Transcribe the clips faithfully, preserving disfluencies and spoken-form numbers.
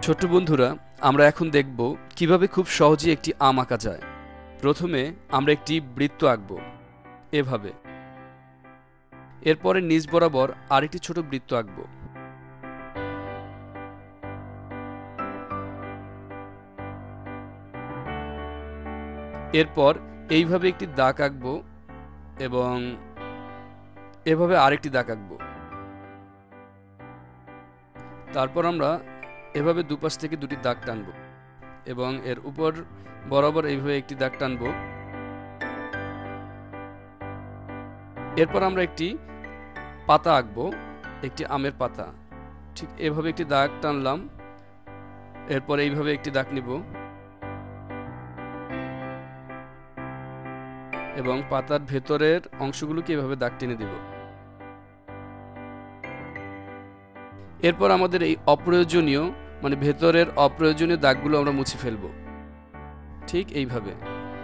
ছোট্ট বন্ধুরা, আমরা এখন দেখব কিভাবে খুব সহজেই একটি আম আঁকা যায়। প্রথমে আমরা একটি বৃত্ত আঁকব এভাবে। এরপরে নিচ বরাবর আরেকটি ছোট বৃত্ত আঁকব। এরপর এইভাবে একটি দাগ আঁকব এবং এভাবে আরেকটি দাগ আঁকব। তারপর আমরা এভাবে দুপাশ থেকে দুটি দাগ টানব এবং এর উপর বরাবর এইভাবে একটি দাগ টানব। এরপর আমরা একটি পাতা আঁকব, একটি আমের পাতা। ঠিক এভাবে একটি দাগ টানলাম, এরপর এইভাবে একটি দাগ নিব এবং পাতার ভেতরের অংশগুলোকে এভাবে দাগ টেনে দিব। এরপর আমাদের এই অপ্রয়োজনীয় মানে ভেতরের অপ্রয়োজনীয় দাগগুলো আমরা মুছে ফেলব, ঠিক এইভাবে।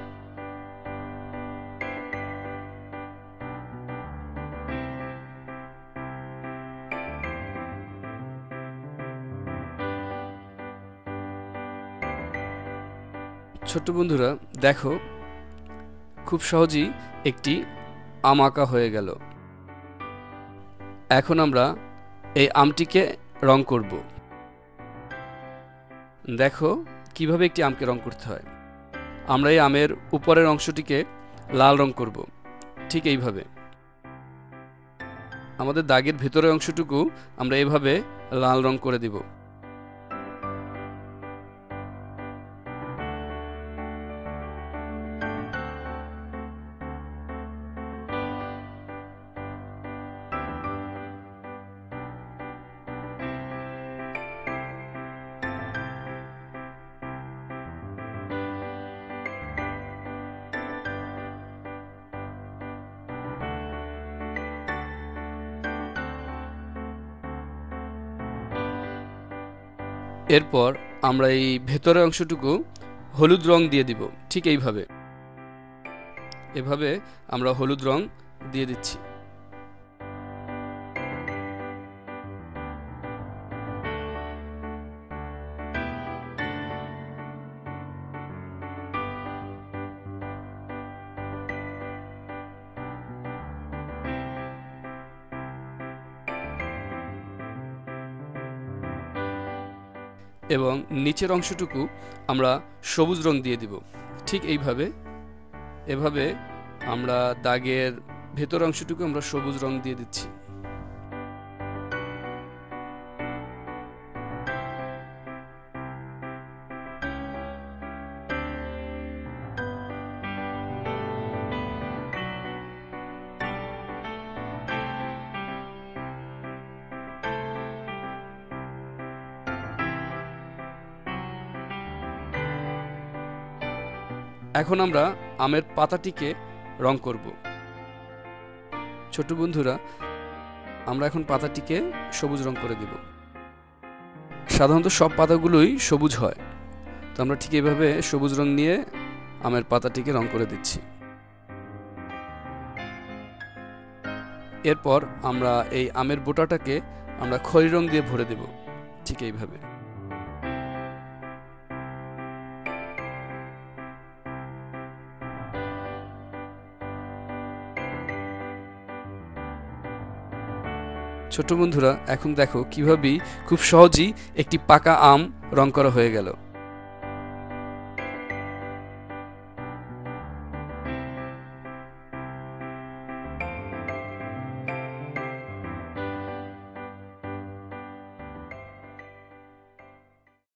ছোট্ট বন্ধুরা, দেখো খুব সহজেই একটি আম আঁকা হয়ে গেল। এখন আমরা এই আমটিকে রং করব। দেখো কিভাবে একটি আমকে রং করতে হয়। আমরা এই আমের উপরের অংশটিকে লাল রং করব, ঠিক এইভাবে। আমাদের দাগের ভেতরের অংশটুকু আমরা এভাবে লাল রং করে দিব। এরপর আমরা এই ভেতরের অংশটুকু হলুদ রং দিয়ে দিব, ঠিক এইভাবে। এভাবে আমরা হলুদ রং দিয়ে দিচ্ছি। এবং নিচের অংশটুকু আমরা সবুজ রং দিয়ে দিব, ঠিক এইভাবে। এভাবে আমরা দাগের ভেতর অংশটুকু আমরা সবুজ রং দিয়ে দিচ্ছি। এখন আমরা আমের পাতাটিকে রং করব। ছোট বন্ধুরা, আমরা এখন পাতাটিকে সবুজ রং করে দিব। সাধারণত সব পাতাগুলোই সবুজ হয়, তো আমরা ঠিক এইভাবে সবুজ রং নিয়ে আমের পাতাটিকে রং করে দিচ্ছি। এরপর আমরা এই আমের বোটাটাকে আমরা খয়েরি রং দিয়ে ভরে দেব, ঠিক এইভাবে। ছোট বন্ধুরা, এখন দেখো কিভাবে খুব সহজেই একটি পাকা আম রং করা হয়ে গেল।